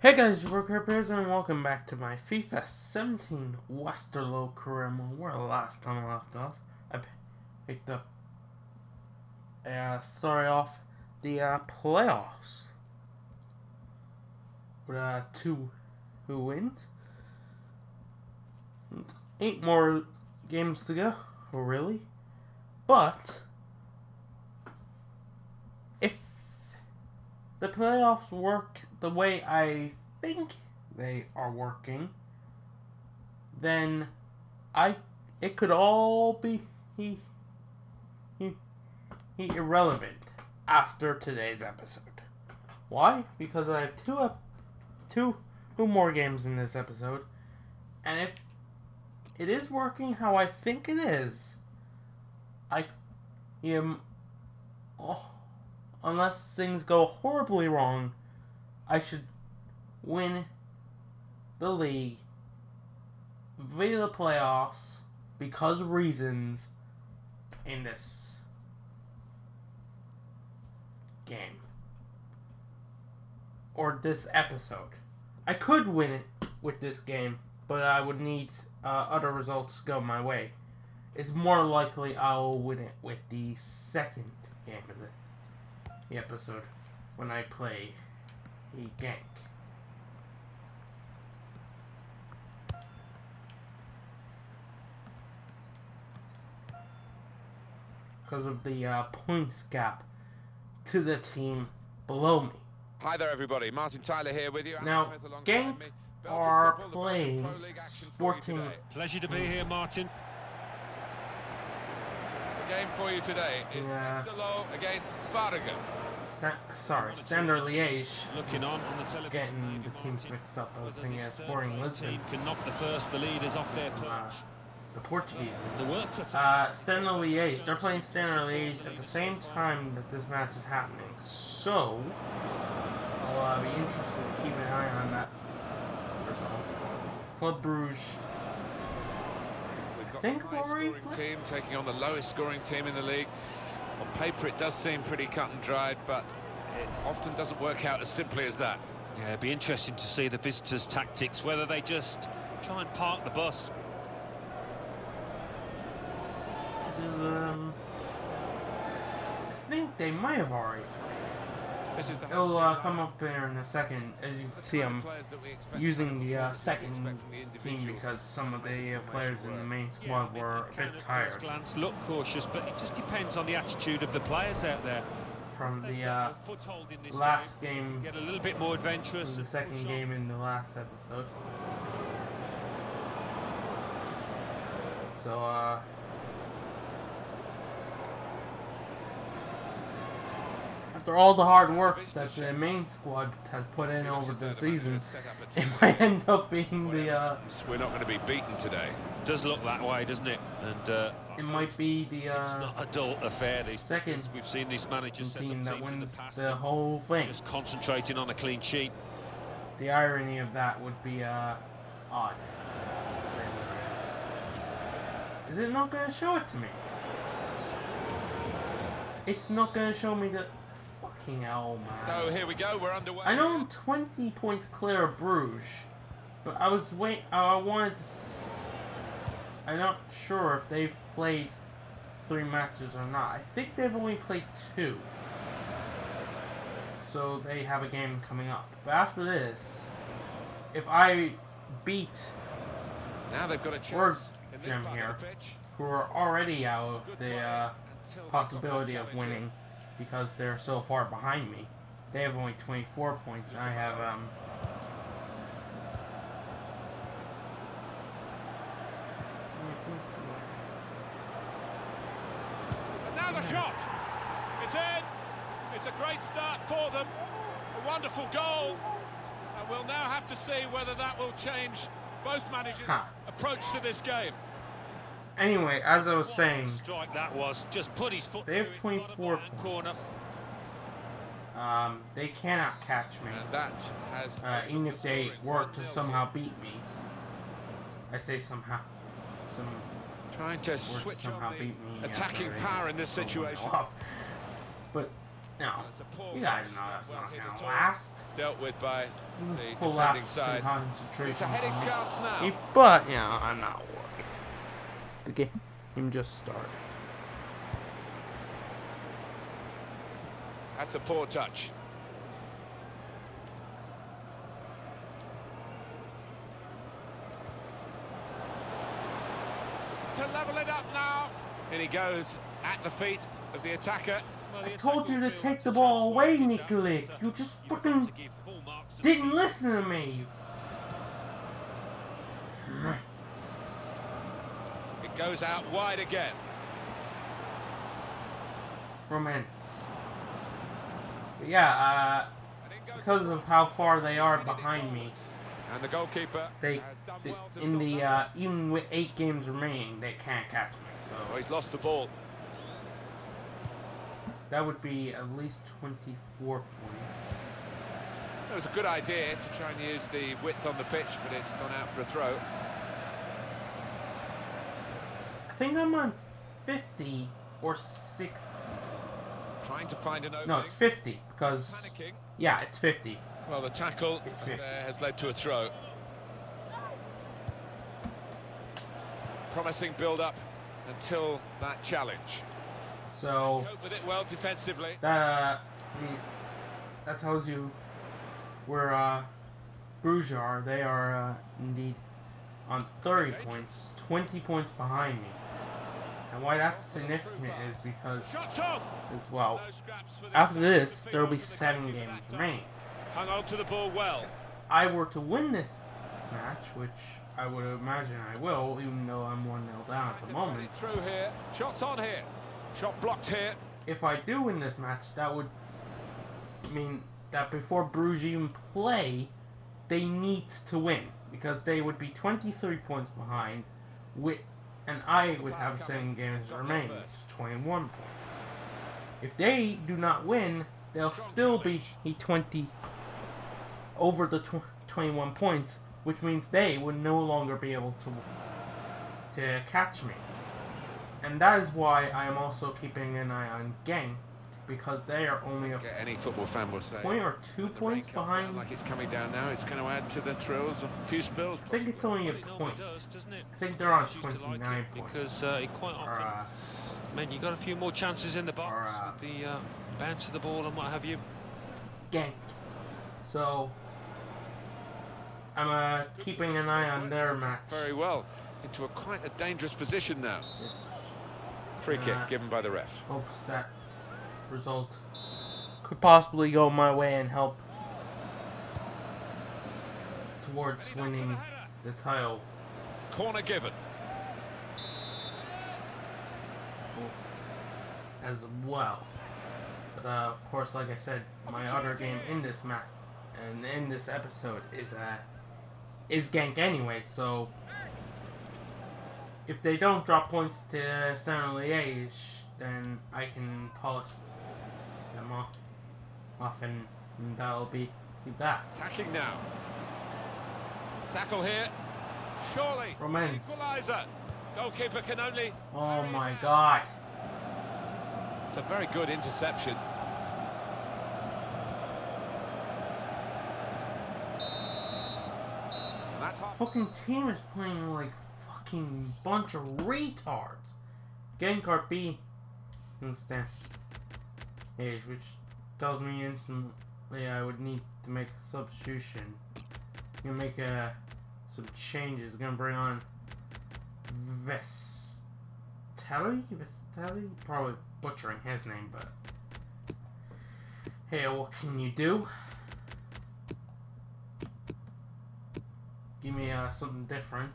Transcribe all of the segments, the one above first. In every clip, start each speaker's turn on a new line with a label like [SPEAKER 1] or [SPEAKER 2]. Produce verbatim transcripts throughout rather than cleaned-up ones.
[SPEAKER 1] Hey guys, your Workers and welcome back to my FIFA seventeen Westerlo career mode. Where the last time I left off, I picked up uh, started off the uh, playoffs with uh, two who wins. Eight more games to go, really. But if the playoffs work the way I think they are working, then I it could all be he, he, he irrelevant after today's episode. Why? Because I have two up two two more games in this episode, and if it is working how I think it is, I am oh, unless things go horribly wrong, I should win the league via the playoffs because reasons in this game. Or this episode. I could win it with this game, but I would need uh, other results to go my way. It's more likely I'll win it with the second game of the, the episode when I play a gank. Because of the uh, points gap to the team below me.
[SPEAKER 2] Hi there everybody, Martin Tyler here with you.
[SPEAKER 1] Now, Genk are playing Sporting.
[SPEAKER 3] Pleasure to be here, Martin.
[SPEAKER 2] The game for you today is
[SPEAKER 1] Yeah.
[SPEAKER 2] Westerlo against Waregem.
[SPEAKER 1] Sta sorry, Standard Liège.
[SPEAKER 3] Looking on on the television.
[SPEAKER 1] Getting the teams mixed up. I was thinking of Sporting Lisbon.
[SPEAKER 3] Can knock the first, the leaders off their
[SPEAKER 1] Uh,
[SPEAKER 3] perch.
[SPEAKER 1] the Portuguese.
[SPEAKER 3] The work cut
[SPEAKER 1] Uh, Standard Liège. They're playing Standard Liège at the same time that this match is happening. So, I'll uh, be interested to keep an eye on that result. Club Brugge.
[SPEAKER 2] We've got
[SPEAKER 1] think
[SPEAKER 2] the highest
[SPEAKER 1] Rory
[SPEAKER 2] scoring
[SPEAKER 1] played-
[SPEAKER 2] team taking on the lowest scoring team in the league. On paper it does seem pretty cut and dried, but it often doesn't work out as simply as that.
[SPEAKER 3] Yeah, it'd be interesting to see the visitors' tactics, whether they just try and park the bus.
[SPEAKER 1] Which is, um... I think they might have already.
[SPEAKER 2] This is the
[SPEAKER 1] It'll uh, come up there in a second. As you can see, I'm using the uh, second team because some of the uh, players in the main squad were a bit tired
[SPEAKER 3] Glance look cautious, but it just depends on the attitude of the players out there.
[SPEAKER 1] from
[SPEAKER 3] They've
[SPEAKER 1] the
[SPEAKER 3] got
[SPEAKER 1] uh,
[SPEAKER 3] no foothold in this
[SPEAKER 1] last
[SPEAKER 3] game.
[SPEAKER 1] game,
[SPEAKER 3] Get a little bit more adventurous.
[SPEAKER 1] from the
[SPEAKER 3] and
[SPEAKER 1] second
[SPEAKER 3] push on.
[SPEAKER 1] game in the last episode. So, uh... after all the hard work that the main squad has put in over the season, it might end up being the, uh...
[SPEAKER 2] We're not going to be beaten today.
[SPEAKER 3] Does look that way, doesn't it? And uh,
[SPEAKER 1] it might be the,
[SPEAKER 3] it's
[SPEAKER 1] uh...
[SPEAKER 3] not a dull affair. These
[SPEAKER 1] second
[SPEAKER 3] we've seen these managers set up
[SPEAKER 1] team
[SPEAKER 3] teams
[SPEAKER 1] that
[SPEAKER 3] in the
[SPEAKER 1] wins
[SPEAKER 3] past,
[SPEAKER 1] the whole thing.
[SPEAKER 3] just concentrating on a clean sheet.
[SPEAKER 1] The irony of that would be, uh, odd. To say the least. Is it not gonna show it to me? It's not gonna show me the... Fucking hell, man.
[SPEAKER 2] So here we go, we're underway.
[SPEAKER 1] I know I'm twenty points clear of Bruges, but I was wait. I wanted to... S I'm not sure if they've played three matches or not. I think they've only played two. So they have a game coming up. But after this, if I beat
[SPEAKER 2] Now they've got a
[SPEAKER 1] Or
[SPEAKER 2] chance in this
[SPEAKER 1] Gem
[SPEAKER 2] part
[SPEAKER 1] here,
[SPEAKER 2] of the pitch.
[SPEAKER 1] who are already out of
[SPEAKER 2] Good
[SPEAKER 1] the
[SPEAKER 2] play
[SPEAKER 1] uh,
[SPEAKER 2] until they
[SPEAKER 1] possibility
[SPEAKER 2] got
[SPEAKER 1] of
[SPEAKER 2] that challenge
[SPEAKER 1] winning because they're so far behind me. They have only twenty-four points. I have um.
[SPEAKER 4] And now the shot. It's in. It's a great start for them. A wonderful goal. And we'll now have to see whether that will change both managers'
[SPEAKER 1] Huh.
[SPEAKER 4] approach to this game.
[SPEAKER 1] Anyway, as I was
[SPEAKER 3] What
[SPEAKER 1] saying,
[SPEAKER 3] a strike that was. Just put his foot
[SPEAKER 1] they have
[SPEAKER 3] through it,
[SPEAKER 1] twenty-four
[SPEAKER 3] bottom right corner.
[SPEAKER 1] points. Um, they cannot catch me.
[SPEAKER 2] And that has
[SPEAKER 1] Uh, even if they were to somehow beat me. I say somehow. Some
[SPEAKER 2] trying to
[SPEAKER 1] were to
[SPEAKER 2] switch
[SPEAKER 1] somehow
[SPEAKER 2] on
[SPEAKER 1] beat me.
[SPEAKER 2] the attacking
[SPEAKER 1] after
[SPEAKER 2] power
[SPEAKER 1] they
[SPEAKER 2] in this
[SPEAKER 1] somehow
[SPEAKER 2] situation.
[SPEAKER 1] off. But No,
[SPEAKER 4] That's a poor
[SPEAKER 1] you guys
[SPEAKER 4] pass,
[SPEAKER 1] know that's
[SPEAKER 4] well
[SPEAKER 1] not
[SPEAKER 4] hit
[SPEAKER 1] gonna
[SPEAKER 4] at all.
[SPEAKER 1] last.
[SPEAKER 4] Dealt with by the defending
[SPEAKER 1] Collapse
[SPEAKER 4] side.
[SPEAKER 1] and concentration.
[SPEAKER 4] It's a heading
[SPEAKER 1] on me.
[SPEAKER 4] chance now.
[SPEAKER 1] But, you know, I'm not worried. The game just started.
[SPEAKER 4] That's a poor touch. To level it up now. In he goes at the feet of the attacker.
[SPEAKER 1] I told you to take the ball away, Nikolic. You just fucking didn't listen to me.
[SPEAKER 4] It goes out wide again.
[SPEAKER 1] Romance. But yeah, uh, because of how far they are behind me,
[SPEAKER 4] And the goalkeeper
[SPEAKER 1] they,
[SPEAKER 4] has done
[SPEAKER 1] they
[SPEAKER 4] well to
[SPEAKER 1] in
[SPEAKER 4] stop
[SPEAKER 1] the
[SPEAKER 4] that.
[SPEAKER 1] uh, even with eight games remaining, they can't catch me. So
[SPEAKER 4] Oh, he's lost the ball.
[SPEAKER 1] that would be at least twenty-four points.
[SPEAKER 4] It was a good idea to try and use the width on the pitch, but it's gone out for a throw.
[SPEAKER 1] I think I'm on fifty or sixty.
[SPEAKER 4] Trying to find an opening.
[SPEAKER 1] No, it's fifty because
[SPEAKER 4] Panicking.
[SPEAKER 1] yeah, it's fifty.
[SPEAKER 4] Well, the tackle
[SPEAKER 1] It's
[SPEAKER 4] there
[SPEAKER 1] fifty.
[SPEAKER 4] has led to a throw. Promising build-up until that challenge.
[SPEAKER 1] So
[SPEAKER 4] Cope with it well defensively.
[SPEAKER 1] that uh, I mean, that tells you where uh, Bruges are. They are uh, indeed on thirty points, twenty points behind me. And why that's significant is because,
[SPEAKER 4] Shots on.
[SPEAKER 1] as well,
[SPEAKER 4] No scraps for the
[SPEAKER 1] after
[SPEAKER 4] attacker.
[SPEAKER 1] this
[SPEAKER 4] Big
[SPEAKER 1] there will
[SPEAKER 4] on
[SPEAKER 1] be
[SPEAKER 4] to the
[SPEAKER 1] seven
[SPEAKER 4] goalkeeper
[SPEAKER 1] games
[SPEAKER 4] that time.
[SPEAKER 1] remaining.
[SPEAKER 4] Hung on to the ball well.
[SPEAKER 1] I were to win this match, which I would imagine I will, even though I'm one nil down at the moment.
[SPEAKER 4] It through here. Shots on here. Shot blocked here.
[SPEAKER 1] If I do win this match, that would mean that before Bruges even play, they need to win, because they would be twenty-three points behind, with, and I would have seven games remaining, which is twenty-one points. If they do not win, they'll still be twenty over the tw twenty-one points, which means they would no longer be able to to catch me. And that is why I am also keeping an eye on Genk, because they are only a
[SPEAKER 4] Any football fan will say.
[SPEAKER 1] point or two
[SPEAKER 4] The rain
[SPEAKER 1] points
[SPEAKER 4] comes down
[SPEAKER 1] behind.
[SPEAKER 4] like it's coming down now. It's going to add to the thrills. A few spills.
[SPEAKER 1] I think it's only a
[SPEAKER 3] Well, it normally
[SPEAKER 1] point.
[SPEAKER 3] does, doesn't it?
[SPEAKER 1] I think they're on
[SPEAKER 3] Used to like
[SPEAKER 1] twenty-nine
[SPEAKER 3] it
[SPEAKER 1] points.
[SPEAKER 3] because uh, it quite
[SPEAKER 1] Or,
[SPEAKER 3] often
[SPEAKER 1] uh,
[SPEAKER 3] meant you got a few more chances in the box
[SPEAKER 1] or, uh,
[SPEAKER 3] with the uh, bounce of the ball and what have you.
[SPEAKER 1] Genk. So, I'm uh, keeping an eye on their match.
[SPEAKER 4] Very well. Into a quite a dangerous position now. Free kick
[SPEAKER 1] Uh,
[SPEAKER 4] given by the ref.
[SPEAKER 1] Hopes that result could possibly go my way and help towards winning the title
[SPEAKER 4] Corner given.
[SPEAKER 1] as well. But uh, of course, like I said, my other game in this match and in this episode is uh is Genk anyway. So if they don't drop points to Standard Liège, then I can polish them off, off and, and that'll be, be that.
[SPEAKER 4] Attacking now. Tackle here. Surely.
[SPEAKER 1] Romance.
[SPEAKER 4] Equaliser. Goalkeeper can only.
[SPEAKER 1] Oh my God!
[SPEAKER 4] It's a very good interception. That's half.
[SPEAKER 1] Fucking team is playing like fucking bunch of retards. Genk are B instead, age, which tells me instantly I would need to make a substitution. Gonna make uh, some changes. Gonna bring on Vestelli. Vestelli, probably butchering his name, but hey, what can you do? Give me uh, something different.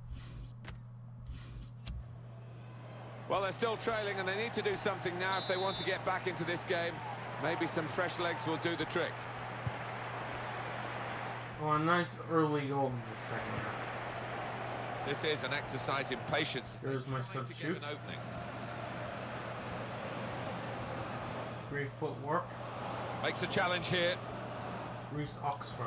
[SPEAKER 4] Well, they're still trailing and they need to do something now if they want to get back into this game. Maybe some fresh legs will do the trick.
[SPEAKER 1] Oh, a nice early goal in the second half.
[SPEAKER 4] This is an exercise in patience. as they
[SPEAKER 1] There's my
[SPEAKER 4] try to get
[SPEAKER 1] substitute.
[SPEAKER 4] an opening.
[SPEAKER 1] Great footwork.
[SPEAKER 4] Makes a challenge here.
[SPEAKER 1] Reese Oxford.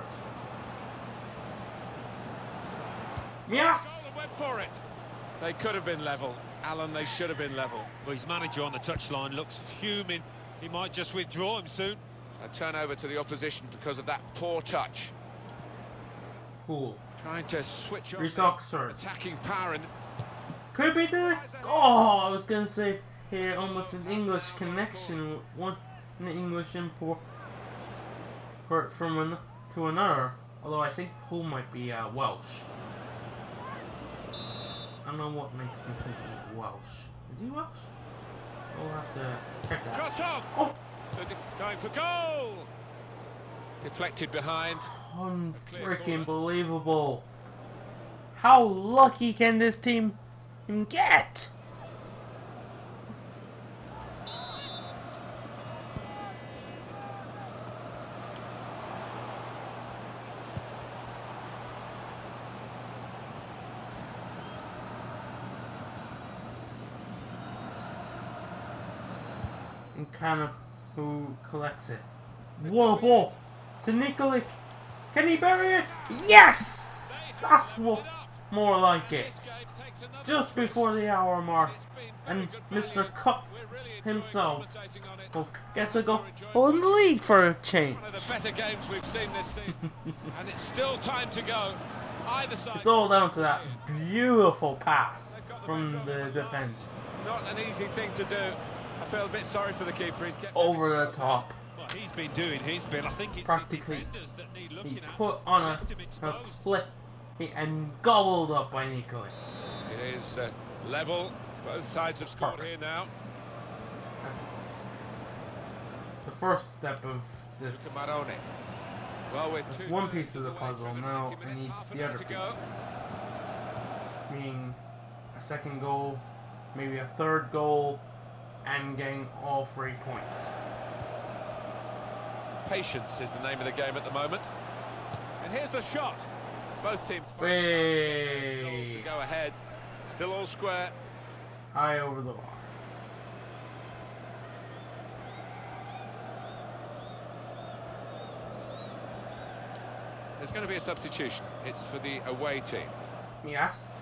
[SPEAKER 1] Yes!
[SPEAKER 4] Alan went for it. They could have been level. Alan, they should have been level.
[SPEAKER 3] Well, his manager on the touchline looks fuming. He might just withdraw him soon.
[SPEAKER 2] A turnover to the opposition because of that poor touch.
[SPEAKER 1] Cool.
[SPEAKER 2] Trying to switch on
[SPEAKER 1] Reece
[SPEAKER 2] the
[SPEAKER 1] Oxford.
[SPEAKER 2] attacking power and
[SPEAKER 1] Could be the. Oh, I was gonna say here almost an English connection, one an English import from an to another. Although I think Paul might be uh, Welsh. I don't know what makes me think he's Welsh. Is he Welsh? We'll have to check that.
[SPEAKER 2] shot on.
[SPEAKER 1] Oh,
[SPEAKER 2] Going for goal. Deflected behind.
[SPEAKER 1] unfreaking believable! How lucky can this team get? And kind of who collects it. What a ball to Nikolic. Can he bury it? Yes! That's what more like it. Just before the hour mark, and Mister Cup himself gets a goal in the league for a change.
[SPEAKER 4] One of the better games we've seen this season, and it's still time to go. Either side.
[SPEAKER 1] It's all down to that beautiful pass from the defense.
[SPEAKER 5] Not an easy thing to do. I feel a bit sorry for the keeper. He's kept
[SPEAKER 1] Over the top.
[SPEAKER 3] What he's been doing, he's been, I think it's
[SPEAKER 1] Practically,
[SPEAKER 3] his defenders that need
[SPEAKER 1] he
[SPEAKER 3] looking at.
[SPEAKER 1] put on a,
[SPEAKER 3] Left him
[SPEAKER 1] a
[SPEAKER 3] exposed.
[SPEAKER 1] flip and gobbled up by Nikolic.
[SPEAKER 2] It is uh, level. Both sides have scored
[SPEAKER 1] Perfect.
[SPEAKER 2] here now.
[SPEAKER 1] That's the first step of this.
[SPEAKER 2] Luca Marone. Well, we're
[SPEAKER 1] That's
[SPEAKER 2] two
[SPEAKER 1] one
[SPEAKER 2] minutes
[SPEAKER 1] piece of the
[SPEAKER 2] away
[SPEAKER 1] puzzle.
[SPEAKER 2] from the
[SPEAKER 1] Now
[SPEAKER 2] ninety
[SPEAKER 1] it
[SPEAKER 2] minutes,
[SPEAKER 1] needs
[SPEAKER 2] half an
[SPEAKER 1] the
[SPEAKER 2] hour
[SPEAKER 1] other
[SPEAKER 2] to go.
[SPEAKER 1] pieces. Being a second goal, maybe a third goal, and getting all three points.
[SPEAKER 2] Patience is the name of the game at the moment. And here's the shot. Both teams find
[SPEAKER 1] Way
[SPEAKER 2] goal to go ahead. Still all square.
[SPEAKER 1] high over the bar.
[SPEAKER 2] There's going to be a substitution. It's for the away team.
[SPEAKER 1] Yes.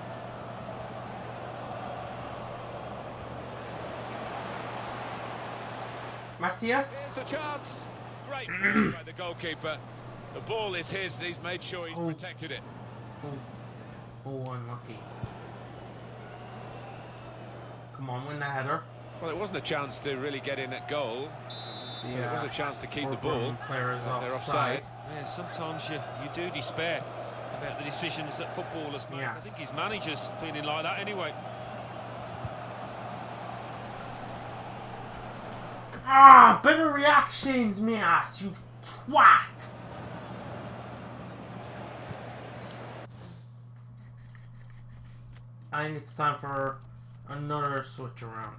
[SPEAKER 1] Matthias.
[SPEAKER 2] Here's the chance. Great move by the goalkeeper. The ball is his. He's made sure he's
[SPEAKER 1] Oh.
[SPEAKER 2] protected it.
[SPEAKER 1] Oh, oh, unlucky. Come on, win the header.
[SPEAKER 2] Well, it wasn't a chance to really get in at goal.
[SPEAKER 1] The,
[SPEAKER 2] It was
[SPEAKER 1] uh,
[SPEAKER 2] a chance to keep the
[SPEAKER 1] Auburn
[SPEAKER 2] ball.
[SPEAKER 1] player is
[SPEAKER 2] And they're
[SPEAKER 1] offside.
[SPEAKER 2] offside.
[SPEAKER 3] Yeah, sometimes you, you do despair about the decisions that footballers make. I
[SPEAKER 1] Yes.
[SPEAKER 3] think his manager's feeling like that anyway.
[SPEAKER 1] Ah, better reactions, me ass, you twat! I think it's time for another switch around.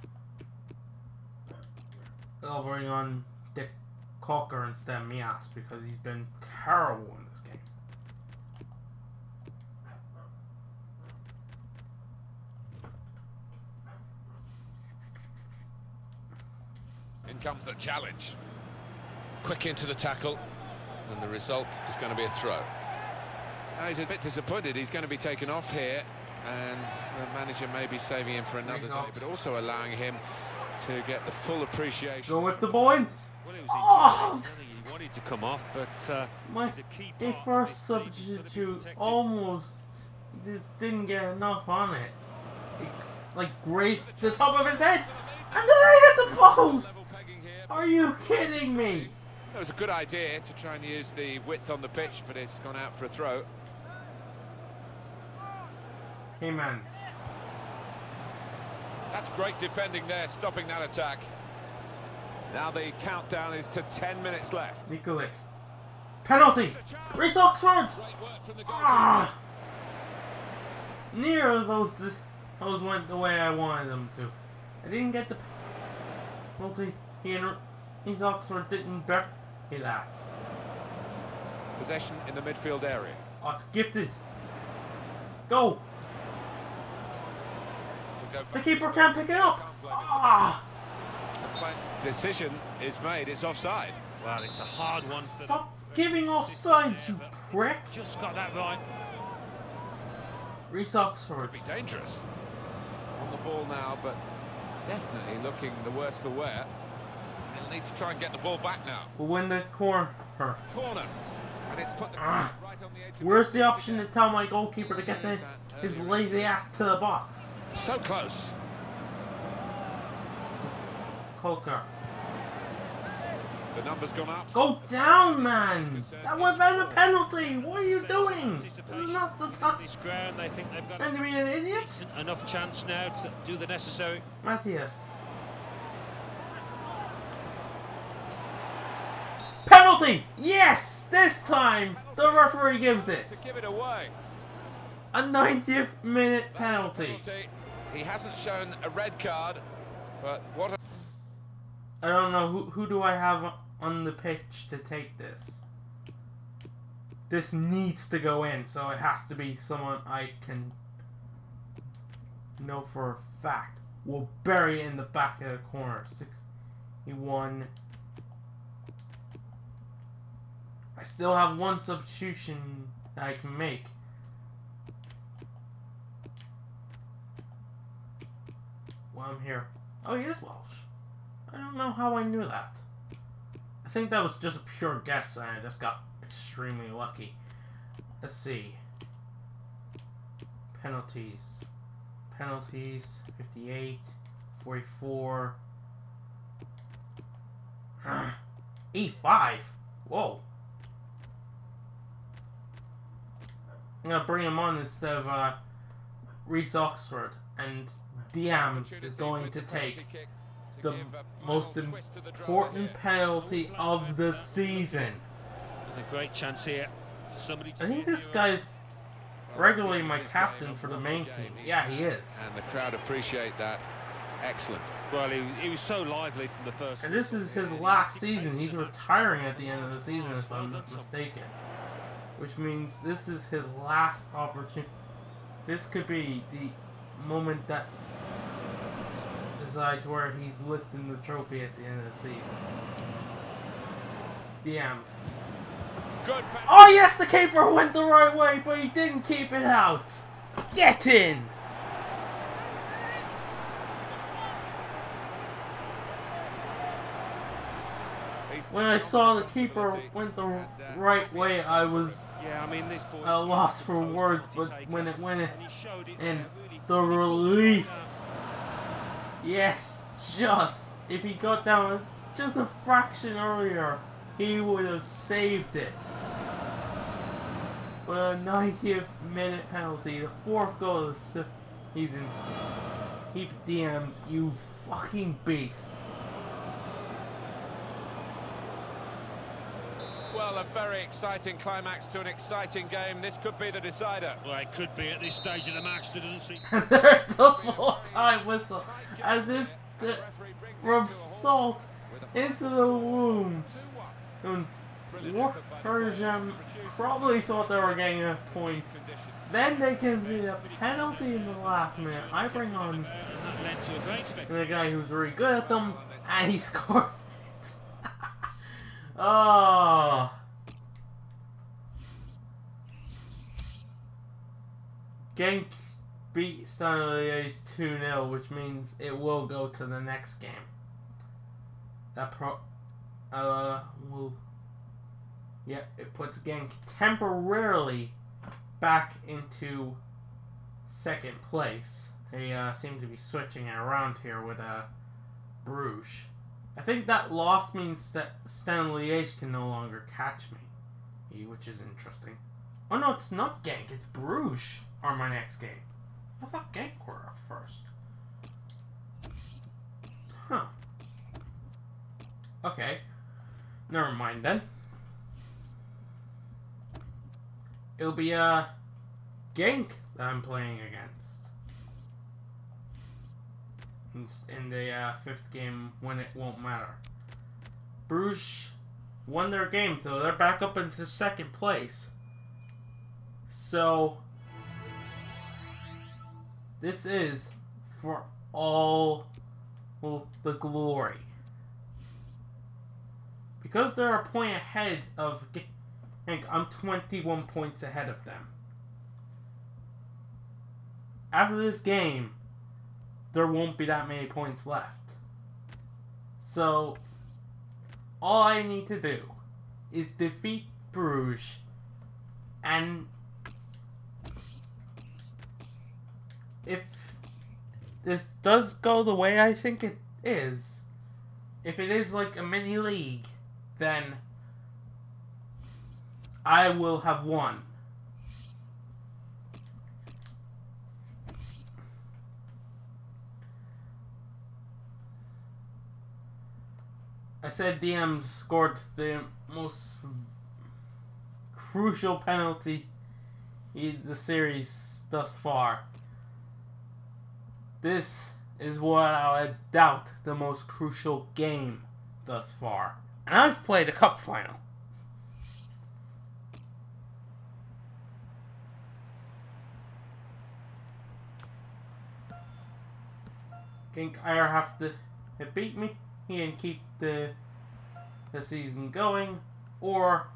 [SPEAKER 1] I'll bring on Dick Cocker instead of Mias because he's been terrible in this game.
[SPEAKER 2] In comes the challenge. Quick into the tackle. And the result is going to be a throw. Now he's a bit disappointed. He's going to be taken off here. And the manager may be saving him for another
[SPEAKER 1] Result.
[SPEAKER 2] day, but also allowing him to get the full appreciation.
[SPEAKER 1] Go with the boy.
[SPEAKER 3] Well, it was
[SPEAKER 1] Oh!
[SPEAKER 3] interesting. I think he wanted to come off, but uh,
[SPEAKER 1] My
[SPEAKER 3] he's a key
[SPEAKER 1] the
[SPEAKER 3] part of
[SPEAKER 1] first
[SPEAKER 3] this team. He's gotta be
[SPEAKER 1] substitute
[SPEAKER 3] protected.
[SPEAKER 1] almost he just didn't get enough on it. It like grazed the top of his head, and then I hit the post.
[SPEAKER 2] Level pegging here.
[SPEAKER 1] Are you kidding me?
[SPEAKER 2] It was a good idea to try and use the width on the pitch, but it's gone out for a throw.
[SPEAKER 1] Hey man,
[SPEAKER 5] That's great defending there, stopping that attack. Now the countdown is to ten minutes left.
[SPEAKER 1] Nikolic. Penalty. Reece Oxford.
[SPEAKER 2] Great work from the goalkeeper.
[SPEAKER 1] Ah. Near those those went the way I wanted them to. I didn't get the penalty. He and Reece Oxford didn't bury that.
[SPEAKER 5] Possession in the midfield area.
[SPEAKER 1] Oh, it's gifted. Go.
[SPEAKER 2] To go
[SPEAKER 1] The
[SPEAKER 2] back.
[SPEAKER 1] keeper can't pick it up. Ah.
[SPEAKER 5] Decision is made, it's offside.
[SPEAKER 3] Well, it's a hard one. For
[SPEAKER 1] Stop
[SPEAKER 3] the
[SPEAKER 1] giving
[SPEAKER 3] position
[SPEAKER 1] offside,
[SPEAKER 3] there,
[SPEAKER 1] you
[SPEAKER 3] but
[SPEAKER 1] prick.
[SPEAKER 3] Just got that right.
[SPEAKER 1] Reece Oxford.
[SPEAKER 2] Be dangerous. On the ball now, but definitely looking the worse for wear. He'll need to try and get the ball back now.
[SPEAKER 1] We'll win the corner.
[SPEAKER 2] Corner. And it's put the
[SPEAKER 1] Ah.
[SPEAKER 2] right on the edge.
[SPEAKER 1] Where's the option to tell my goalkeeper to get the, his lazy ass to the box?
[SPEAKER 2] So close.
[SPEAKER 1] Coker.
[SPEAKER 2] The number's gone up.
[SPEAKER 1] Go down, man! That would have been a penalty! What are you doing? This is not the time.
[SPEAKER 3] This ground, they think they've got
[SPEAKER 1] Trying to be an idiot?
[SPEAKER 3] decent enough chance now to do the necessary.
[SPEAKER 1] Matthias. Penalty! Yes! This time, the referee gives it.
[SPEAKER 2] To give it away.
[SPEAKER 1] A ninetieth minute penalty.
[SPEAKER 2] He hasn't shown a red card, but what a...
[SPEAKER 1] I don't know, who, who do I have on the pitch to take this? This needs to go in, so it has to be someone I can know for a fact. We'll bury it in the back of the corner. sixty-one. I still have one substitution that I can make. While I'm here. Oh, he is Welsh. I don't know how I knew that. I think that was just a pure guess and I just got extremely lucky. Let's see. Penalties. Penalties. fifty-eight. forty-four. eighty-five. Whoa. I'm gonna bring him on instead of uh, Reece Oxford. And Diams is going to take the most important penalty of the season.
[SPEAKER 3] And a great chance here for somebody to
[SPEAKER 1] I think this guy's regularly my captain for the main team. Yeah, he is.
[SPEAKER 2] And the crowd appreciate that. Excellent.
[SPEAKER 3] Well, he, he was so lively from the first.
[SPEAKER 1] And this is his last season. He's retiring at the end of the season, if I'm not mistaken. Which means this is his last opportunity. This could be the moment that decides where he's lifting the trophy at the end of the season. Diams.
[SPEAKER 2] Good.
[SPEAKER 1] Oh yes, the keeper went the right way, but he didn't keep it out. Get in! When I saw the keeper went the right way, I was
[SPEAKER 3] Yeah, I mean, this boy,
[SPEAKER 1] at a loss for words, but when it went in, the relief. Yes, just. If he got down just a fraction earlier, he would have saved it. But a ninetieth minute penalty, the fourth goal of the season. Keep D Ms, you fucking beast.
[SPEAKER 2] Well, a very exciting climax to an exciting game. This could be the decider.
[SPEAKER 3] well, it could be at this stage of the match. There doesn't seem.
[SPEAKER 1] There's the full-time whistle, as if to rub salt into the wound. And Persian probably thought they were getting a point. Then they can see a penalty in the last minute. I bring on
[SPEAKER 3] And that led to a great spectacle.
[SPEAKER 1] the guy who's very good at them, and he scored it. Oh. Genk beat Stanley two nil, which means it will go to the next game. That pro... Uh, will... Yeah, it puts Genk temporarily back into second place. They uh, seem to be switching it around here with uh, Bruges. I think that loss means that Stanley Liège can no longer catch me, which is interesting. Oh no, it's not Genk, it's Bruges are my next game. I thought Genk were up first. Huh. Okay. Never mind then. It'll be uh Genk that I'm playing against in, in the uh, fifth game when it won't matter. Bruges won their game, so they're back up into second place. So this is for all well, the glory. Because they're a point ahead of Genk, I'm twenty-one points ahead of them. After this game, there won't be that many points left. So, all I need to do is defeat Bruges, and if this does go the way I think it is, if it is like a mini league, then I will have won. I said D M scored the most crucial penalty in the series thus far. This is without a doubt the most crucial game thus far. And I've played a cup final. I think I have to beat me and keep the the season going, or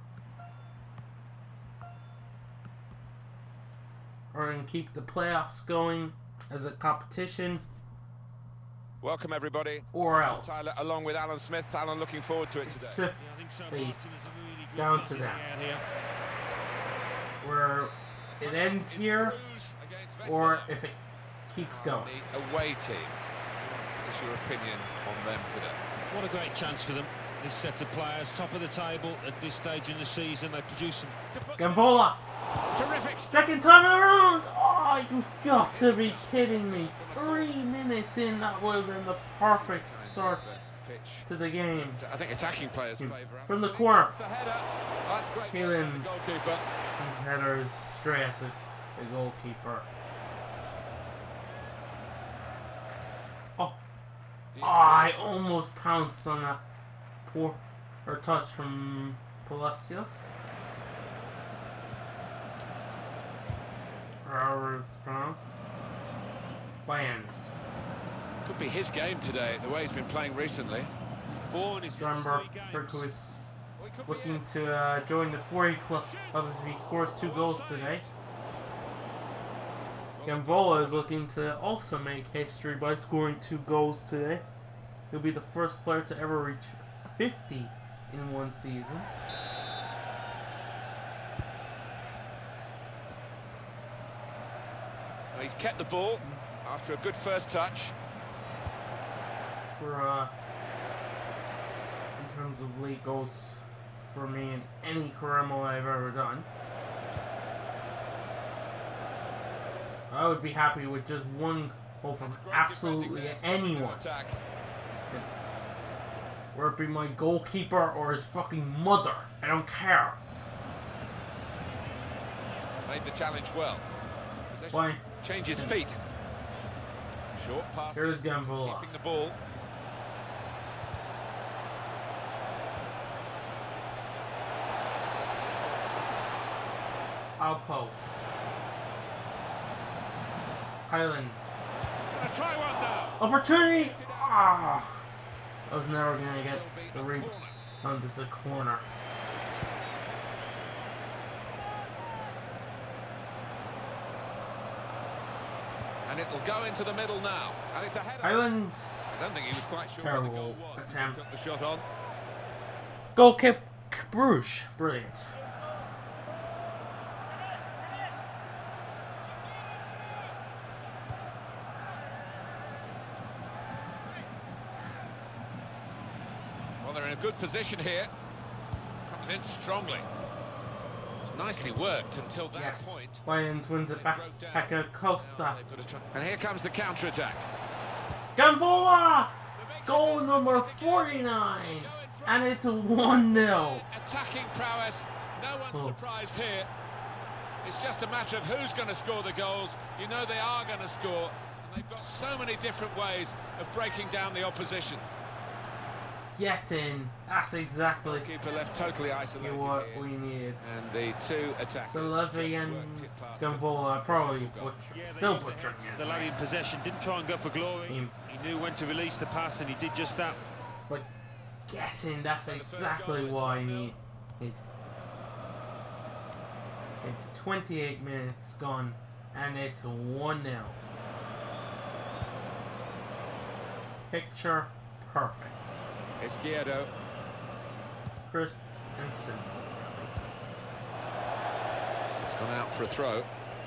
[SPEAKER 1] or and keep the playoffs going as a competition.
[SPEAKER 5] Welcome everybody.
[SPEAKER 1] Or else.
[SPEAKER 5] Tyler, along with Alan Smith. Alan, looking forward to it
[SPEAKER 1] It's
[SPEAKER 5] today.
[SPEAKER 3] Yeah, I think so.
[SPEAKER 1] Hey,
[SPEAKER 3] Martin is a really good
[SPEAKER 1] down
[SPEAKER 3] passing
[SPEAKER 1] to them.
[SPEAKER 3] out here.
[SPEAKER 1] Where it ends here, or if it keeps going.
[SPEAKER 5] The away team. What's your opinion on them today?
[SPEAKER 3] What a great chance for them. This set of players, top of the table at this stage in the season. They produce some.
[SPEAKER 1] Gambola!
[SPEAKER 5] Terrific.
[SPEAKER 1] Second time around! Oh, you've got to be kidding me. Three minutes in, that would have been the perfect start to the game.
[SPEAKER 5] I think attacking players favour.
[SPEAKER 1] From the corner.
[SPEAKER 5] The header. That's great.
[SPEAKER 1] Haaland.
[SPEAKER 5] The goalkeeper.
[SPEAKER 1] His header is straight at the, the goalkeeper. Oh. Oh, I almost pounced on that poor or touch from Palacios. However it's pronounced. Bayans.
[SPEAKER 5] Could be his game today, the way he's been playing recently.
[SPEAKER 3] Four in his last
[SPEAKER 1] Stromberg,
[SPEAKER 3] three games.
[SPEAKER 1] who is looking to uh, join the forty club if he scores two goals today. Gambola is looking to also make history by scoring two goals today. He'll be the first player to ever reach fifty in one season.
[SPEAKER 5] Well, he's kept the ball after a good first touch.
[SPEAKER 1] For uh, in terms of league goals for me in any career mode I've ever done, I would be happy with just one goal from absolutely anyone. Whether it be my goalkeeper or his fucking mother, I don't care.
[SPEAKER 5] Made the challenge well.
[SPEAKER 1] Why?
[SPEAKER 5] Changes feet. Short pass.
[SPEAKER 1] Here's Gambola.
[SPEAKER 5] Keeping the ball.
[SPEAKER 1] Alpo. Highland.
[SPEAKER 4] Gonna try one now.
[SPEAKER 1] Opportunity! Ah! I was never gonna get the rebound. It's a corner.
[SPEAKER 5] And it will go into the middle now. And it's a header.
[SPEAKER 1] Highland.
[SPEAKER 5] I don't think he was quite sure
[SPEAKER 1] Terrible
[SPEAKER 5] what the goal was. He
[SPEAKER 1] attempt.
[SPEAKER 5] took the shot on.
[SPEAKER 1] Goal kick Bruges. Brilliant.
[SPEAKER 5] Well, they're in a good position here. Comes in strongly. It's nicely worked until that
[SPEAKER 1] Yes.
[SPEAKER 5] point.
[SPEAKER 1] Bayern wins it back. Hector Costa.
[SPEAKER 5] They've got to try- And here comes the counter-attack.
[SPEAKER 1] Gambola! Goal number forty-nine. And it's one nil.
[SPEAKER 4] Attacking prowess. No one's
[SPEAKER 1] Oh.
[SPEAKER 4] surprised here. It's just a matter of who's going to score the goals. You know they are going to score. And they've got so many different ways of breaking down the opposition.
[SPEAKER 1] Get in. That's exactly
[SPEAKER 5] Keeper left totally isolated
[SPEAKER 1] what
[SPEAKER 5] here.
[SPEAKER 1] we needed.
[SPEAKER 5] And the two attackers
[SPEAKER 1] Salavi
[SPEAKER 5] just
[SPEAKER 1] and
[SPEAKER 5] worked it past him.
[SPEAKER 1] Gambola probably butcher,
[SPEAKER 3] Yeah, they
[SPEAKER 1] still
[SPEAKER 3] used the-
[SPEAKER 1] butchering
[SPEAKER 3] The
[SPEAKER 1] it.
[SPEAKER 3] lad in possession didn't try and go for glory.
[SPEAKER 1] Mm.
[SPEAKER 3] He knew when to release the pass, and he did just that.
[SPEAKER 1] But get in. That's exactly what I need. It, it's twenty-eight minutes gone, and it's one nil. Picture perfect.
[SPEAKER 5] Izquierdo.
[SPEAKER 1] crisp and simple.
[SPEAKER 2] It's gone out for a throw.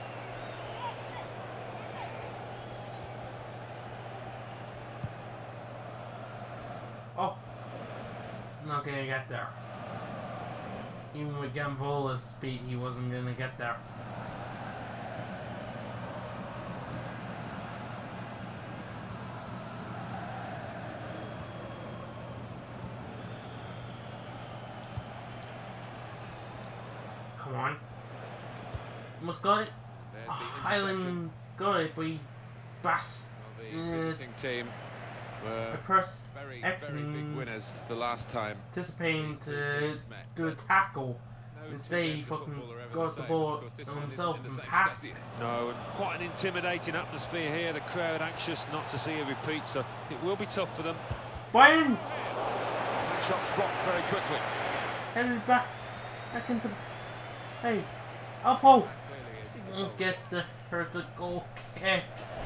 [SPEAKER 1] Oh, not gonna get there. Even with Gamvola's speed, he wasn't gonna get there. Come on. Almost got it.
[SPEAKER 2] There's
[SPEAKER 1] Oh,
[SPEAKER 2] the
[SPEAKER 1] Highland
[SPEAKER 2] interception.
[SPEAKER 1] got it, but he bashed.
[SPEAKER 2] Well, the
[SPEAKER 1] Uh,
[SPEAKER 2] visiting team were
[SPEAKER 1] I pressed
[SPEAKER 2] very,
[SPEAKER 1] X
[SPEAKER 2] very big
[SPEAKER 1] and
[SPEAKER 2] winners the last time.
[SPEAKER 1] anticipating
[SPEAKER 2] these two
[SPEAKER 1] to
[SPEAKER 2] teams met,
[SPEAKER 1] do a
[SPEAKER 2] but
[SPEAKER 1] tackle.
[SPEAKER 2] no
[SPEAKER 1] Instead,
[SPEAKER 2] two
[SPEAKER 1] he
[SPEAKER 2] games of
[SPEAKER 1] fucking
[SPEAKER 2] football are ever
[SPEAKER 1] got
[SPEAKER 2] the
[SPEAKER 1] the
[SPEAKER 2] same.
[SPEAKER 1] ball
[SPEAKER 2] Of course, this
[SPEAKER 1] on
[SPEAKER 2] one isn't
[SPEAKER 1] himself
[SPEAKER 2] in the
[SPEAKER 1] and
[SPEAKER 2] same
[SPEAKER 1] passed
[SPEAKER 2] stadium.
[SPEAKER 1] it.
[SPEAKER 3] No, and quite an intimidating atmosphere here. The crowd anxious not to see a repeat, so it will be tough for them.
[SPEAKER 1] Bynes!
[SPEAKER 2] That shot's blocked very quickly.
[SPEAKER 1] Headed back, back into. Hey, Alpo!
[SPEAKER 2] That clearly is a
[SPEAKER 1] Won't
[SPEAKER 2] goal.
[SPEAKER 1] get the her to goal kick.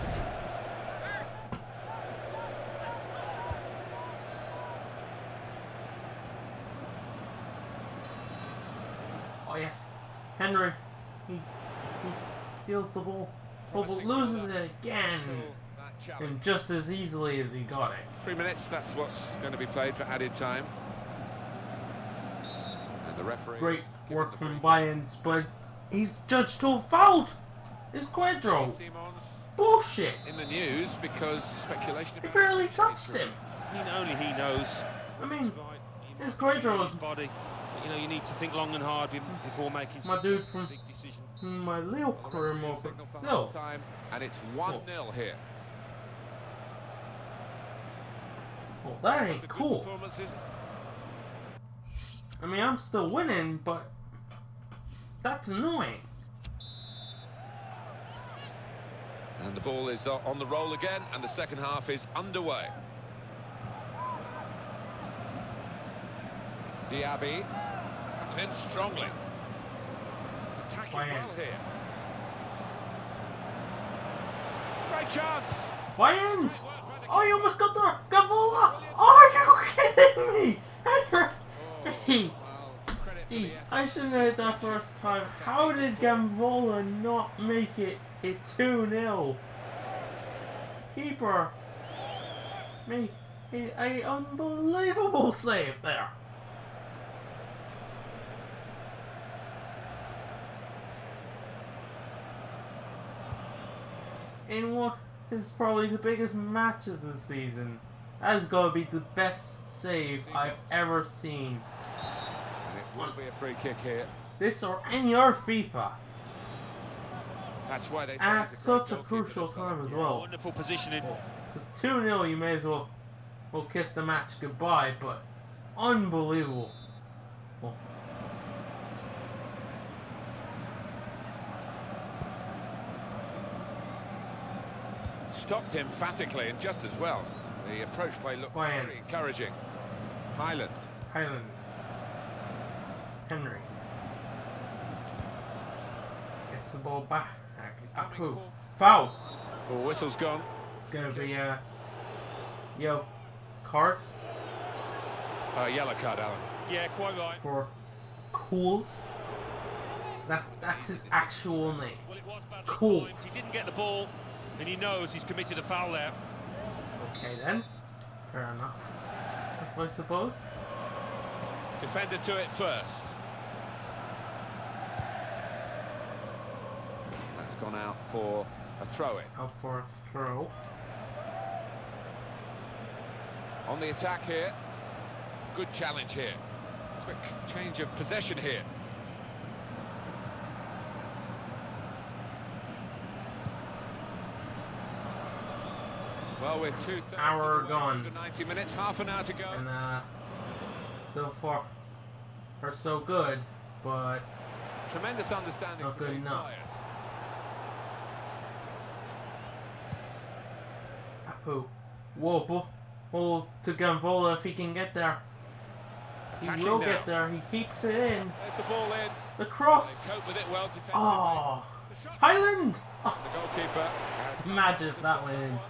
[SPEAKER 1] Oh yes, Henry. He he steals the ball, oh, but
[SPEAKER 2] Promising
[SPEAKER 1] loses
[SPEAKER 2] further
[SPEAKER 1] it again,
[SPEAKER 2] until that challenge.
[SPEAKER 1] and just as easily as he got it.
[SPEAKER 2] Three minutes, that's what's going to be played for added time. And the referee
[SPEAKER 1] Great
[SPEAKER 2] has given
[SPEAKER 1] work
[SPEAKER 2] the
[SPEAKER 1] from
[SPEAKER 2] free kick.
[SPEAKER 1] Bayern's, but he's judged to a foul. It's Quadro.
[SPEAKER 2] Simons
[SPEAKER 1] Bullshit.
[SPEAKER 2] in the news because speculation
[SPEAKER 1] He
[SPEAKER 2] about
[SPEAKER 1] barely
[SPEAKER 2] injury
[SPEAKER 1] touched
[SPEAKER 2] through.
[SPEAKER 1] him.
[SPEAKER 3] He, only he knows.
[SPEAKER 1] I mean,
[SPEAKER 3] Right, he
[SPEAKER 1] his
[SPEAKER 3] might
[SPEAKER 1] Quadro
[SPEAKER 3] feel
[SPEAKER 1] is
[SPEAKER 3] his body. But, you know, you need to think long and hard be- before making
[SPEAKER 1] my
[SPEAKER 3] such
[SPEAKER 1] dude
[SPEAKER 3] a
[SPEAKER 1] from
[SPEAKER 3] big decision.
[SPEAKER 1] my Leo
[SPEAKER 2] Well, the
[SPEAKER 1] career
[SPEAKER 2] referee
[SPEAKER 1] mode, but
[SPEAKER 2] signal for
[SPEAKER 1] still.
[SPEAKER 2] half-time, and it's one nil here.
[SPEAKER 1] Well, that
[SPEAKER 2] That's a
[SPEAKER 1] ain't
[SPEAKER 2] good
[SPEAKER 1] cool.
[SPEAKER 2] performance, isn't it?
[SPEAKER 1] I mean, I'm still winning, but that's annoying.
[SPEAKER 2] And the ball is uh, on the roll again, and the second half is underway. Diaby comes in strongly. Attacking well
[SPEAKER 1] Bayern.
[SPEAKER 2] here. Great chance!
[SPEAKER 1] Bayern's! Oh, you almost got there! Gavola! Oh, are you kidding me? Henry!
[SPEAKER 2] Oh, well, credit for the effort.
[SPEAKER 1] I shouldn't have hit that first time. How did Gamvola not make it a two nil? Keeper made an unbelievable save there. In what is probably the biggest match of the season, that is going to be the best save I've ever seen.
[SPEAKER 2] And it will be a free kick here.
[SPEAKER 1] This or any other FIFA.
[SPEAKER 2] That's why they say
[SPEAKER 1] At
[SPEAKER 2] he's a
[SPEAKER 1] such
[SPEAKER 2] great
[SPEAKER 1] a
[SPEAKER 2] goalkeeper
[SPEAKER 1] crucial
[SPEAKER 2] this time.
[SPEAKER 1] time as well.
[SPEAKER 3] Wonderful positioning.
[SPEAKER 1] Because two nil, you may as well, well kiss the match goodbye, but unbelievable. Well,
[SPEAKER 2] Stopped emphatically and just as well. The approach play looked
[SPEAKER 1] Bayern.
[SPEAKER 2] very encouraging. Highland.
[SPEAKER 1] Highland. Henry. Gets the ball back.
[SPEAKER 2] He's
[SPEAKER 1] Up
[SPEAKER 2] coming
[SPEAKER 1] who?
[SPEAKER 2] for-
[SPEAKER 1] Foul!
[SPEAKER 2] Oh, whistle's gone.
[SPEAKER 1] It's gonna be a... Yo, card
[SPEAKER 2] Uh, yellow card, Alan.
[SPEAKER 3] Yeah, quite right.
[SPEAKER 1] for Cools. That's, that's his actual name.
[SPEAKER 3] Well, it was badly
[SPEAKER 1] Cool.
[SPEAKER 3] timed. He didn't get the ball, and he knows he's committed a foul there.
[SPEAKER 1] Okay then. Fair enough. If I suppose.
[SPEAKER 2] Defender to it first. That's gone out for a throw-in.
[SPEAKER 1] Out for a throw.
[SPEAKER 2] On the attack here. Good challenge here. Quick change of possession here. Well, we're two thirds
[SPEAKER 1] Hour
[SPEAKER 2] of the way
[SPEAKER 1] gone.
[SPEAKER 2] through the ninety minutes, half an hour to go.
[SPEAKER 1] And uh, so far, are so good, but
[SPEAKER 2] Tremendous understanding
[SPEAKER 1] Not
[SPEAKER 2] from
[SPEAKER 1] good
[SPEAKER 2] these
[SPEAKER 1] enough.
[SPEAKER 2] players.
[SPEAKER 1] who? Whoa, well, to Gamvola if he can get there. He
[SPEAKER 2] Attacking
[SPEAKER 1] will
[SPEAKER 2] now.
[SPEAKER 1] get there. He keeps it in.
[SPEAKER 2] There's the ball in.
[SPEAKER 1] The cross.
[SPEAKER 2] They cope with it well defensively.
[SPEAKER 1] Oh,
[SPEAKER 2] The shot.
[SPEAKER 1] Highland. Oh,
[SPEAKER 2] The goalkeeper has
[SPEAKER 1] Imagine if
[SPEAKER 2] just
[SPEAKER 1] that
[SPEAKER 2] got
[SPEAKER 1] went
[SPEAKER 2] that
[SPEAKER 1] in.
[SPEAKER 2] one.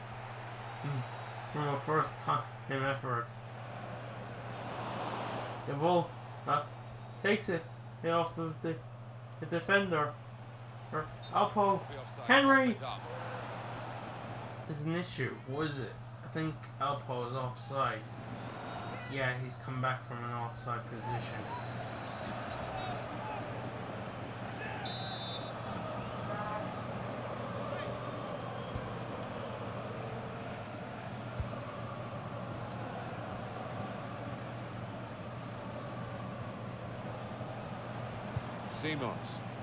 [SPEAKER 1] from a first time effort. Gavol, Uh, takes it, it off of the, the defender. Or Alpo. Henry! There's an issue. What is it? I think Alpo is offside. Yeah, he's come back from an offside position.
[SPEAKER 2] Simons.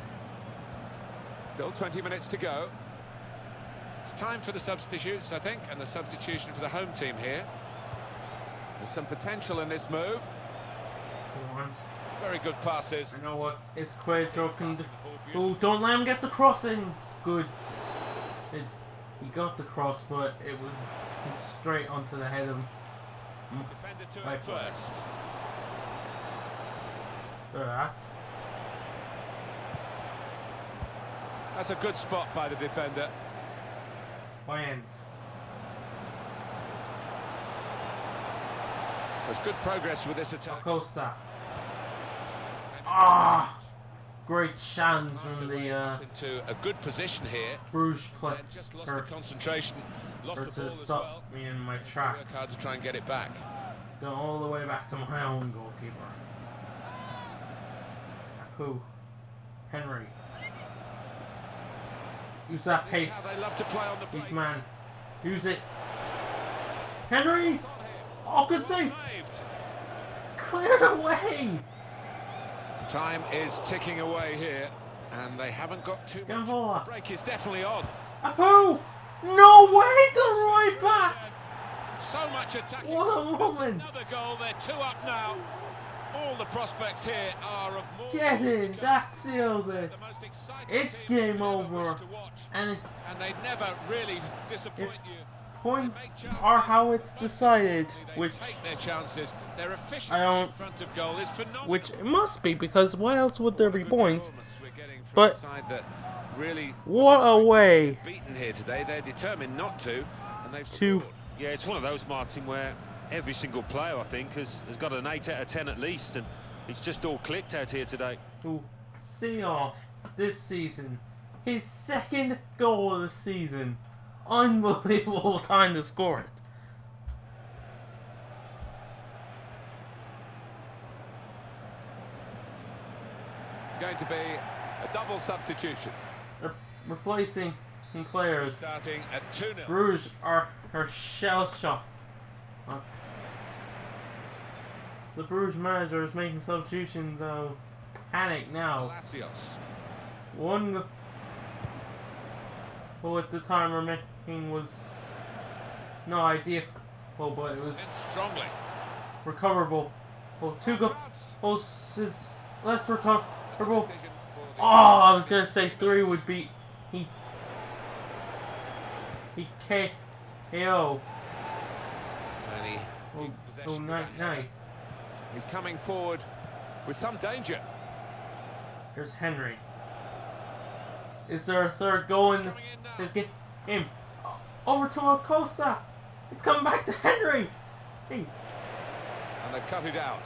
[SPEAKER 2] Still twenty minutes to go. It's time for the substitutes, I think, and the substitution for the home team here. There's some potential in this move.
[SPEAKER 1] Come on.
[SPEAKER 2] Very good passes.
[SPEAKER 1] I know what it's Cuejo can do. Oh, don't let him get the crossing. Good. It, he got the cross, but it was straight onto the head of him.
[SPEAKER 2] Defender to
[SPEAKER 1] Right
[SPEAKER 2] it first.
[SPEAKER 1] That.
[SPEAKER 2] That's a good spot by the defender.
[SPEAKER 1] Wayans.
[SPEAKER 2] There's good progress with this attack.
[SPEAKER 1] Acosta. Ah! Great chance from the uh,
[SPEAKER 2] into a good position here.
[SPEAKER 1] Bruges player.
[SPEAKER 2] Just lost the concentration, lost
[SPEAKER 1] Or
[SPEAKER 2] the
[SPEAKER 1] to
[SPEAKER 2] ball
[SPEAKER 1] stop
[SPEAKER 2] as well.
[SPEAKER 1] me in my
[SPEAKER 2] Work
[SPEAKER 1] tracks.
[SPEAKER 2] hard to try and get it back.
[SPEAKER 1] Going all the way back to my own goalkeeper. Who? Henry. Use that
[SPEAKER 2] This is
[SPEAKER 1] pace.
[SPEAKER 2] how they love to play on the break.
[SPEAKER 1] Use man. Use it. Henry! Oh, good save!
[SPEAKER 2] Saved.
[SPEAKER 1] Cleared away!
[SPEAKER 2] Time is ticking away here, and they haven't got too much.
[SPEAKER 1] Gamboa.
[SPEAKER 2] The break is definitely on.
[SPEAKER 1] Apu! No way! The right back!
[SPEAKER 4] So much attacking.
[SPEAKER 1] What a
[SPEAKER 4] confidence.
[SPEAKER 1] moment.
[SPEAKER 4] Another goal. They're two up now. All the prospects here are of more.
[SPEAKER 1] Get
[SPEAKER 4] goals to
[SPEAKER 1] in!
[SPEAKER 4] come.
[SPEAKER 1] That seals it!
[SPEAKER 4] The most exciting
[SPEAKER 1] It's
[SPEAKER 4] team
[SPEAKER 1] game
[SPEAKER 4] you'd ever wish
[SPEAKER 1] over.
[SPEAKER 4] to watch.
[SPEAKER 1] And it,
[SPEAKER 4] And they never really disappoint
[SPEAKER 1] If-
[SPEAKER 4] you.
[SPEAKER 1] points are how it's decided,
[SPEAKER 4] They
[SPEAKER 1] which
[SPEAKER 4] take their chances. Their efficiency
[SPEAKER 1] I don't-
[SPEAKER 4] in front of goal is phenomenal.
[SPEAKER 1] which it must be, because why else would there be
[SPEAKER 2] Good
[SPEAKER 1] points?
[SPEAKER 2] performance we're getting from
[SPEAKER 1] But-
[SPEAKER 2] a side that really
[SPEAKER 1] What a way
[SPEAKER 2] beaten here today. They're determined not to, and they've
[SPEAKER 1] to
[SPEAKER 2] scored.
[SPEAKER 3] Yeah, it's one of those, Martin, where every single player, I think, has, has got an eight out of ten at least, and it's just all clicked out here today.
[SPEAKER 1] to see off this season. His second goal of the season. Unbelievable time to score it.
[SPEAKER 2] It's going to be a double substitution.
[SPEAKER 1] Re replacing players.
[SPEAKER 2] Starting at two nil.
[SPEAKER 1] Bruges are her shell shocked. Uh, the Bruges manager is making substitutions of panic now.
[SPEAKER 2] Palacios.
[SPEAKER 1] One go- who at the time remaining was no idea. Oh, but it was
[SPEAKER 2] In strongly.
[SPEAKER 1] recoverable. Oh, two go.
[SPEAKER 2] Chance.
[SPEAKER 1] Oh, s- is less recoverable.
[SPEAKER 2] Decision for the-
[SPEAKER 1] Oh, I was gonna say three would be he. He K O.
[SPEAKER 2] And he,
[SPEAKER 1] Oh,
[SPEAKER 2] possession
[SPEAKER 1] oh,
[SPEAKER 2] of
[SPEAKER 1] night,
[SPEAKER 2] that header.
[SPEAKER 1] night.
[SPEAKER 2] He's coming forward with some danger.
[SPEAKER 1] Here's Henry. Is there a third goal in
[SPEAKER 2] Coming in now.
[SPEAKER 1] this game? Him. Over to Acosta. It's coming back to Henry. Hey.
[SPEAKER 2] And they've cut it out.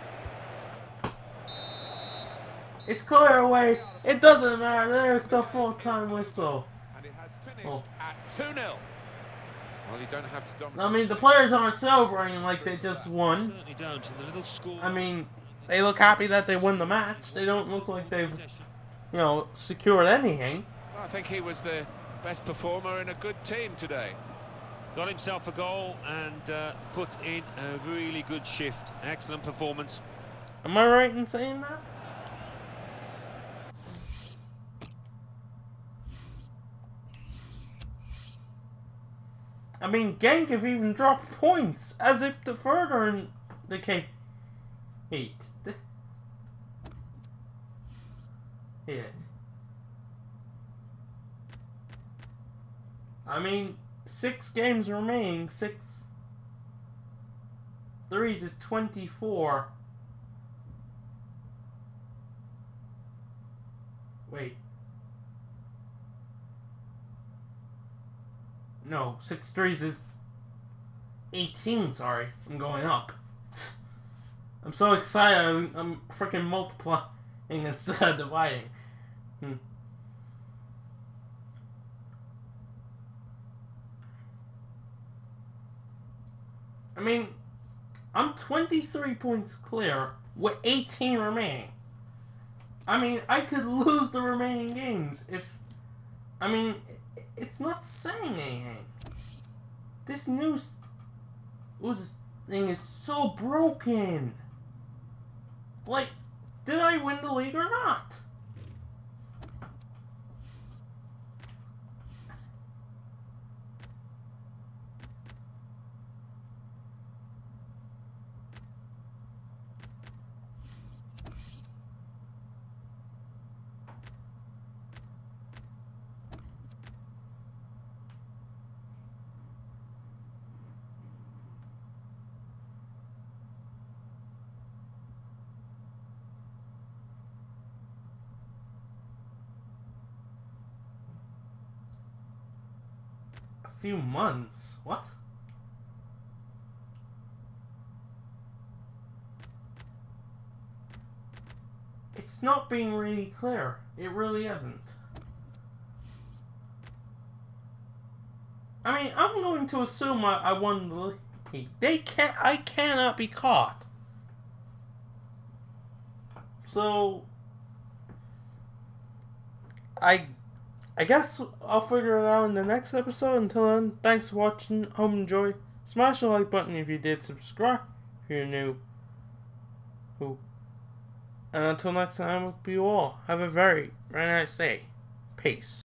[SPEAKER 1] It's clear away. It doesn't matter. There's the full-time whistle.
[SPEAKER 2] And it has finished
[SPEAKER 1] Oh.
[SPEAKER 2] at two nil. Well, you don't have to dominate.
[SPEAKER 1] I mean, the players aren't celebrating like they just won.
[SPEAKER 3] Certainly don't, and the little score...
[SPEAKER 1] I mean, they look happy that they won the match. They don't look like they've, you know, secured anything.
[SPEAKER 2] I think he was the best performer in a good team today.
[SPEAKER 3] Got himself a goal and uh, put in a really good shift. Excellent performance.
[SPEAKER 1] Am I right in saying that? I mean, Genk have even dropped points as if to further in the case. Eight. Hit. I mean, six games remaining. Six threes is twenty-four. Wait. No, six threes is eighteen, sorry. I'm going up. I'm so excited, I'm, I'm freaking multiplying instead of dividing. Hmm. I mean, I'm twenty-three points clear with eighteen remaining. I mean, I could lose the remaining games if... I mean, it's not saying anything. This news thing is so broken. Like, did I win the league or not? Few months. What? It's not being really clear. It really isn't. I mean, I'm going to assume I, I won the league. They can't. I cannot be caught. So, I. I guess I'll figure it out in the next episode. Until then, thanks for watching. Hope you enjoy. Smash the like button if you did. Subscribe if you're new. Who? And until next time, I hope you all have a very, very nice day. Peace.